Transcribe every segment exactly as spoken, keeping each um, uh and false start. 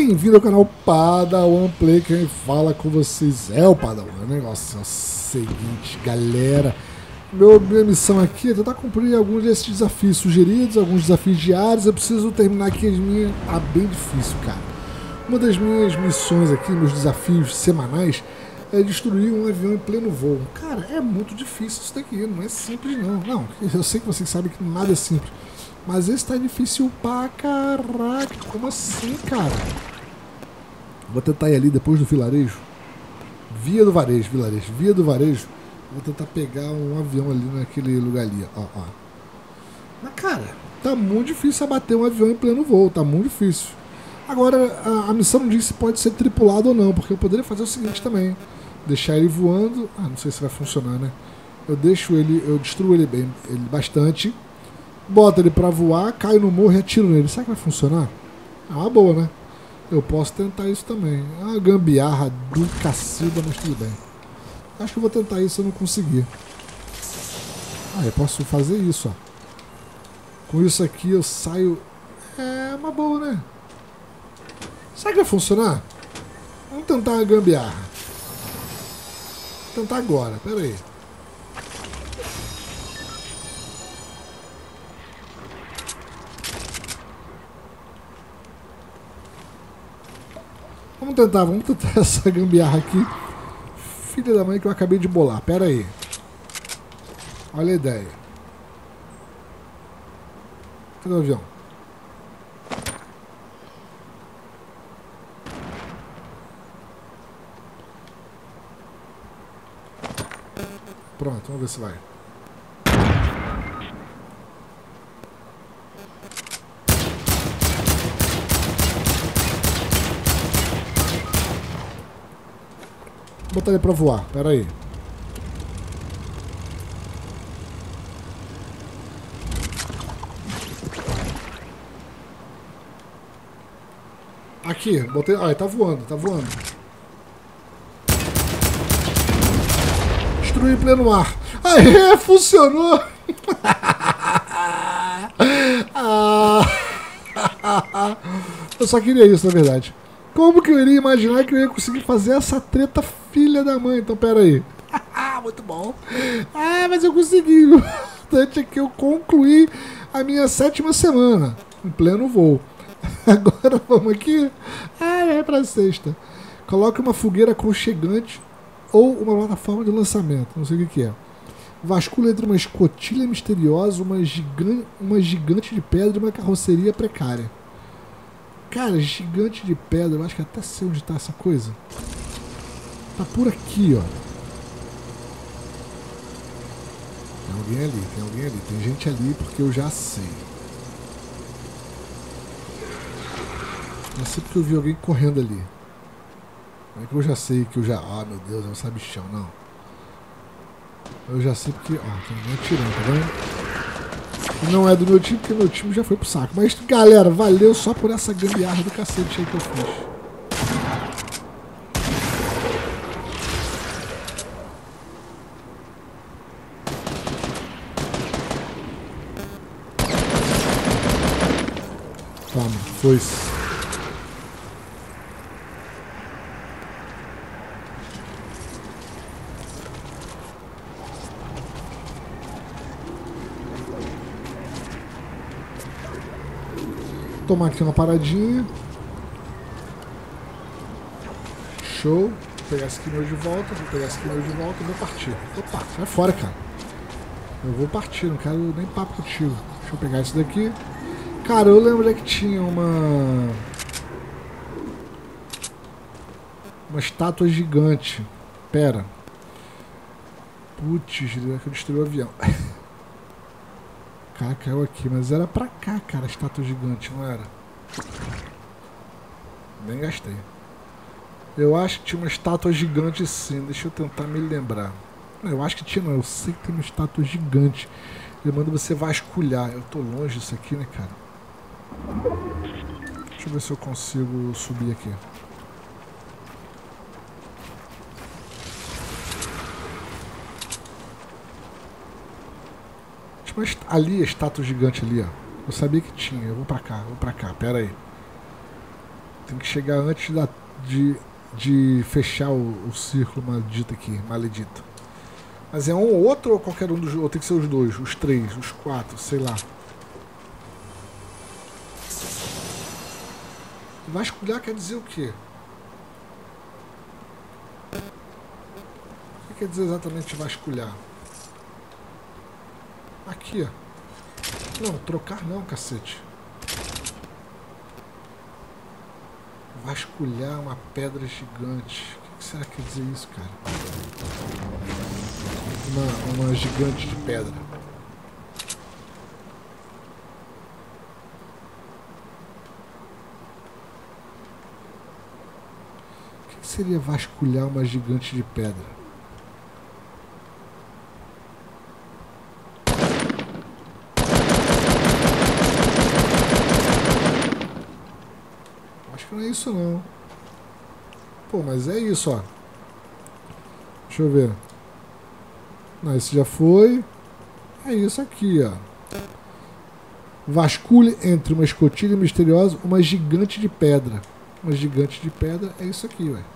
Bem-vindo ao canal Padawan Play, quem fala com vocês é o Padawan. O negócio é o seguinte, galera. Meu, minha missão aqui é tentar cumprir alguns desses desafios sugeridos, alguns desafios diários. Eu preciso terminar aqui as minhas... Tá bem difícil, cara. Uma das minhas missões aqui, meus desafios semanais, é destruir um avião em pleno voo. Cara, é muito difícil isso daqui, não é simples não. Não, eu sei que vocês sabem que nada é simples. Mas esse tá difícil pra caraca. Como assim, cara? Vou tentar ir ali depois do vilarejo. Via do varejo, vilarejo. Via do varejo. Vou tentar pegar um avião ali naquele lugar ali, ó, ó. Mas, cara, tá muito difícil abater um avião em pleno voo. Tá muito difícil. Agora, a, a missão não diz se pode ser tripulado ou não. Porque eu poderia fazer o seguinte também. Deixar ele voando. Ah, não sei se vai funcionar, né? Eu deixo ele, eu destruo ele bem, ele bastante. Bota ele pra voar, caio no morro e atiro nele. Será que vai funcionar? É uma boa, né? Eu posso tentar isso também. É uma gambiarra do cacilda, mas tudo bem. Acho que eu vou tentar isso se eu não conseguir. Ah, eu posso fazer isso, ó. Com isso aqui eu saio... É uma boa, né? Será que vai funcionar? Vamos tentar a gambiarra. Vou tentar agora, pera aí. Vamos tentar, vamos tentar essa gambiarra aqui. Filha da mãe que eu acabei de bolar. Pera aí. Olha a ideia. Cadê o avião? Pronto, vamos ver se vai. Vou botar ele pra voar, pera aí. Aqui, botei. Olha, tá voando, tá voando. Destruí em pleno ar. Aê, funcionou! Ah, eu só queria isso, na verdade. Como que eu iria imaginar que eu ia conseguir fazer essa treta filha da mãe? Então, pera aí. Muito bom. Ah, mas eu consegui. O importante é que eu concluí a minha sétima semana em pleno voo. Agora vamos aqui. Ah, é pra sexta. Coloque uma fogueira aconchegante ou uma plataforma de lançamento. Não sei o que, que é. Vasculha entre uma escotilha misteriosa, uma, gigan uma gigante de pedra e uma carroceria precária. Cara, gigante de pedra, eu acho que até sei onde tá essa coisa. Tá por aqui, ó. Tem alguém ali, tem alguém ali. Tem gente ali porque eu já sei. Já sei porque eu vi alguém correndo ali. Não é que eu já sei que eu já... Ah, meu Deus, é um sabichão, não. Eu já sei porque... Ó, tem alguém atirando, tá vendo? Não é do meu time, porque meu time já foi pro saco. Mas, galera, valeu só por essa gambiarra do cacete aí que eu fiz. Toma, foi-se. Tomar aqui uma paradinha. Show. Vou pegar esse aqui meu de volta. Vou pegar esse aqui meu de volta e vou partir. Opa, sai fora, cara. Eu vou partir, não quero nem papo contigo. Deixa eu pegar isso daqui. Cara, eu lembro que tinha uma... Uma estátua gigante. Pera. Putz, que eu destruí o avião. Cara, caiu aqui, mas era pra cá, cara, a estátua gigante, não era? Nem gastei. Eu acho que tinha uma estátua gigante sim, deixa eu tentar me lembrar. Eu acho que tinha, não, eu sei que tem uma estátua gigante. Ele manda você vasculhar. Eu tô longe disso aqui, né, cara? Deixa eu ver se eu consigo subir aqui. Mas ali, a estátua gigante ali, ó. Eu sabia que tinha. Eu vou pra cá, vou pra cá. Pera aí. Tem que chegar antes da, de, de fechar o, o círculo maldito aqui, maledito. Mas é um ou outro ou qualquer um dos... Ou tem que ser os dois, os três, os quatro, sei lá. Vasculhar quer dizer o quê? O que quer dizer exatamente vasculhar? Aqui, ó. Não, trocar não, cacete. Vasculhar uma pedra gigante. O que será que quer dizer isso, cara? Uma, uma gigante de pedra. O que seria vasculhar uma gigante de pedra? Não é isso não. Pô, mas é isso, ó. Deixa eu ver. Não, esse já foi. É isso aqui, ó. Vasculhe entre uma escotilha misteriosa uma gigante de pedra. Uma gigante de pedra é isso aqui, ué.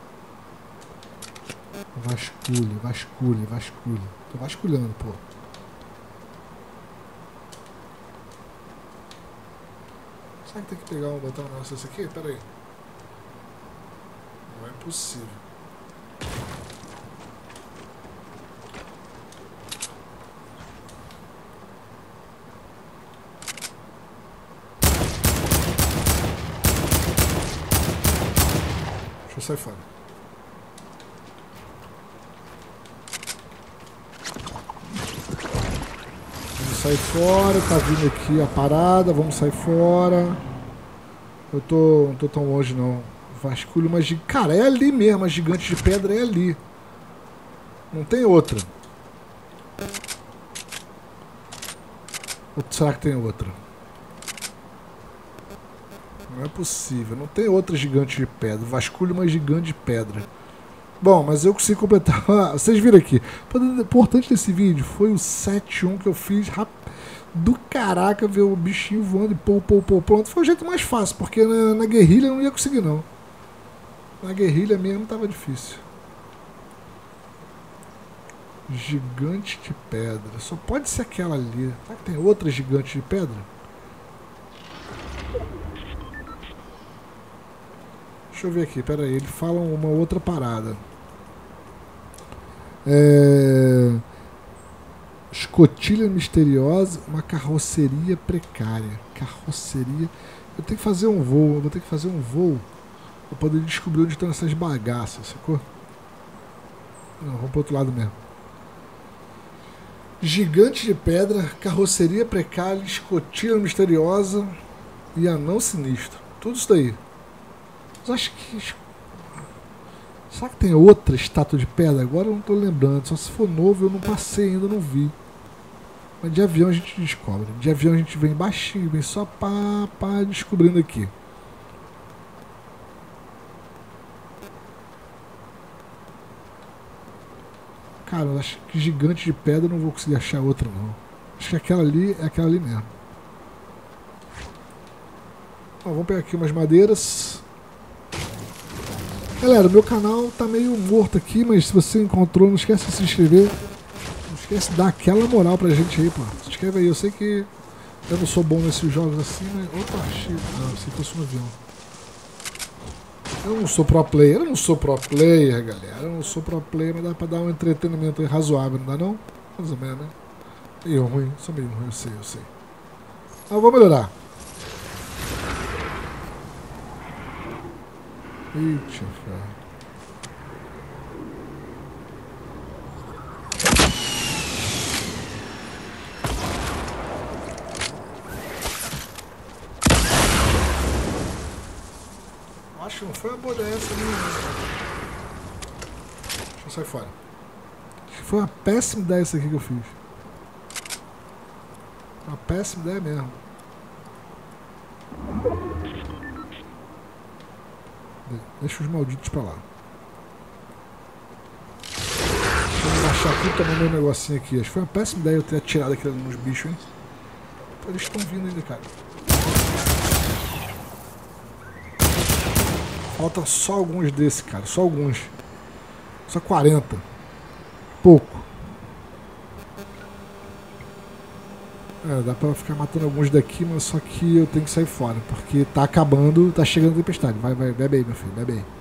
Vasculhe, vasculhe, vasculhe. Tô vasculhando, pô. Será que tem que pegar um botão nosso esse aqui? Pera aí. Não é possível. Deixa eu sair fora. Sair fora, tá vindo aqui a parada, vamos sair fora. Eu tô, não tô tão longe não. Vasculho uma gigante. Cara, é ali mesmo, a gigante de pedra é ali. Não tem outra. Ou será que tem outra? Não é possível, não tem outra gigante de pedra. Vasculho uma gigante de pedra. Bom, mas eu consegui completar. Vocês viram aqui. O importante desse vídeo foi o sete um que eu fiz rap... do caraca, ver o bichinho voando e pô, pô, pô, pronto. Foi o jeito mais fácil, porque na, na guerrilha eu não ia conseguir, não. Na guerrilha mesmo tava difícil. Gigante de pedra. Só pode ser aquela ali. Será que tem outra gigante de pedra? Deixa eu ver aqui, pera aí. Ele fala uma outra parada. É... Escotilha misteriosa, uma carroceria precária. Carroceria. Eu tenho que fazer um voo. Eu vou ter que fazer um voo pra poder descobrir onde estão essas bagaças, sacou? Não, vamos pro outro lado mesmo. Gigante de pedra, carroceria precária, escotilha misteriosa e anão sinistro. Tudo isso daí. Mas acho que... Será que tem outra estátua de pedra? Agora eu não tô lembrando. Só se for novo eu não passei ainda, não vi. Mas de avião a gente descobre. De avião a gente vem baixinho, vem só pá, pá, descobrindo aqui. Cara, eu acho que gigante de pedra eu não vou conseguir achar outra não. Acho que aquela ali é aquela ali mesmo. Ó, vamos pegar aqui umas madeiras. Galera, o meu canal tá meio morto aqui, mas se você encontrou, não esquece de se inscrever. Não esquece de dar aquela moral pra gente aí, pô. Se inscreve aí, eu sei que eu não sou bom nesses jogos assim, mas... Opa, achei... Não, se fosse um avião. Eu não sou pro player, eu não sou pro player, galera. Eu não sou pro player, mas dá pra dar um entretenimento aí razoável, não dá não? Mais ou menos, né? Meio ruim, sou meio ruim, eu sei, eu sei. Ah, eu vou melhorar. Eita, ferro. Acho que não foi uma boa ideia essa minha. Deixa eu sair fora. Acho que foi uma péssima ideia essa aqui que eu fiz. Uma péssima ideia mesmo. Deixa os malditos pra lá. Vamos baixar aqui e tomar meu negocinho aqui. Acho que foi uma péssima ideia eu ter atirado aquilo nos bichos, hein? Pô, eles estão vindo ainda, cara. Faltam só alguns desse, cara. Só alguns. Só quarenta. Pouco. É, dá pra ficar matando alguns daqui, mas só que eu tenho que sair fora. Porque tá acabando, tá chegando a tempestade. Vai, vai, bebe aí, meu filho, bebe aí.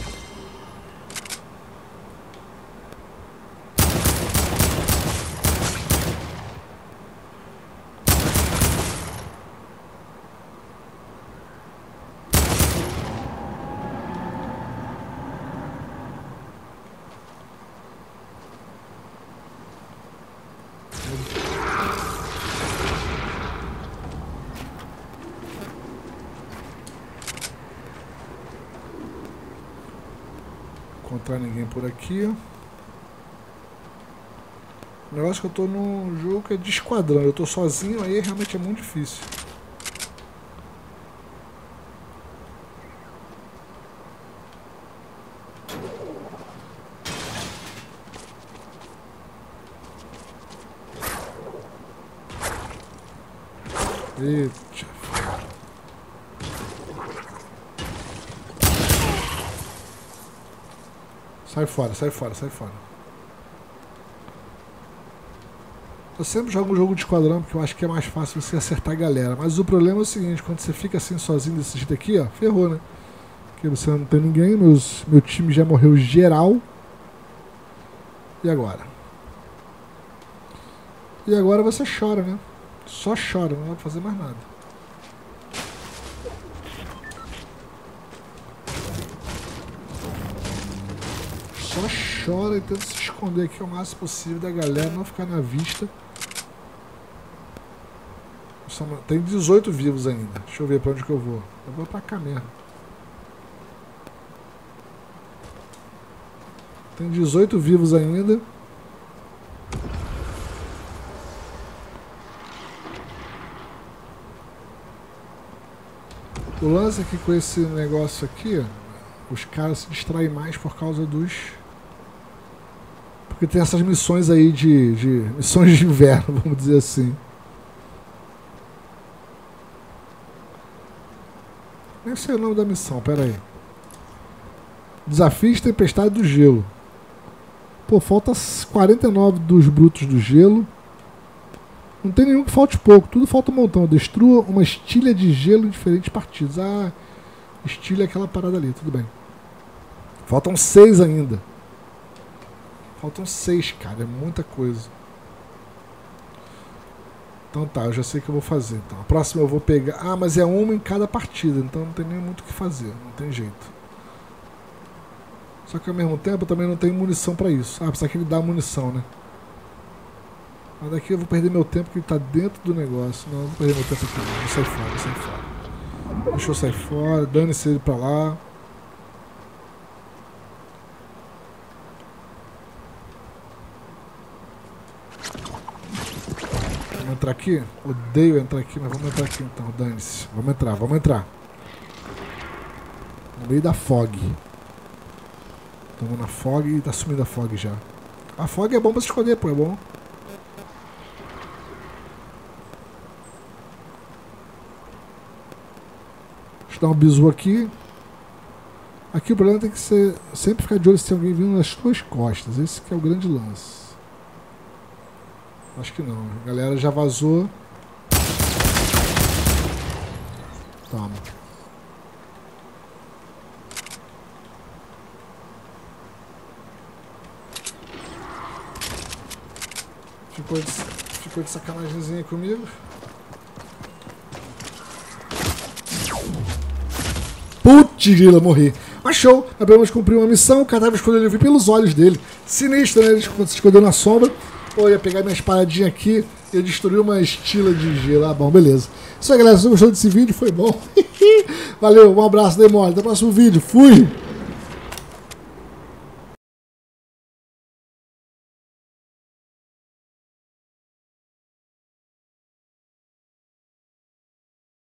Encontrar ninguém por aqui. O negócio que eu tô num jogo que é de esquadrão. Eu tô sozinho, aí realmente é muito difícil. Eita. Sai fora, sai fora, sai fora. Eu sempre jogo um jogo de esquadrão porque eu acho que é mais fácil você acertar a galera. Mas o problema é o seguinte, quando você fica assim sozinho desse jeito aqui, ó, ferrou, né? Porque você não tem ninguém, meus, meu time já morreu geral. E agora? E agora você chora, né? Só chora, não vai fazer mais nada. Só chora e tenta se esconder aqui o máximo possível da galera, não ficar na vista. Tem dezoito vivos ainda. Deixa eu ver pra onde que eu vou. Eu vou pra cá mesmo. Tem dezoito vivos ainda. O lance aqui com esse negócio aqui, os caras se distraem mais por causa dos... Porque tem essas missões aí de, de... missões de inverno, vamos dizer assim. Nem sei o nome da missão, pera aí. Desafio de Tempestade do Gelo. Pô, falta quarenta e nove dos brutos do gelo. Não tem nenhum que falte pouco, tudo falta um montão. Destrua uma estilha de gelo em diferentes partidas. Ah, estilha é aquela parada ali, tudo bem. Faltam seis ainda. Faltam seis, cara, é muita coisa. Então tá, eu já sei o que eu vou fazer. Então, a próxima eu vou pegar... Ah, mas é uma em cada partida, então não tem nem muito o que fazer, não tem jeito. Só que ao mesmo tempo eu também não tenho munição pra isso. Ah, precisa que ele dá munição, né? Mas daqui eu vou perder meu tempo porque ele tá dentro do negócio. Não, não vou perder meu tempo aqui não. Vou sair fora, vou sair fora. Deixa eu sair fora, dane-se ele pra lá. Vamos entrar aqui? Odeio entrar aqui, mas vamos entrar aqui então, dane-se. Vamos entrar, vamos entrar. No meio da fog. Estamos na fog e tá sumindo a fog já. A fog é bom pra se esconder, pô, é bom. Deixa eu dar um bisu aqui. Aqui o problema tem que ser sempre ficar de olho se tem alguém vindo nas suas costas. Esse que é o grande lance. Acho que não. A galera já vazou. Toma. Ficou de, ficou de sacanagemzinha comigo. Putz, grila, morri. Mas show, acabamos de cumprir uma missão. O cadáver escolheu ele pelos olhos dele. Sinistro, né? Ele se escondeu na sombra. Pô, ia pegar minhas paradinhas aqui e destruir uma estila de gelo. Ah, bom, beleza. Isso aí, galera. Se você gostou desse vídeo, foi bom. Valeu, um abraço, Demole. Até o próximo vídeo. Fui!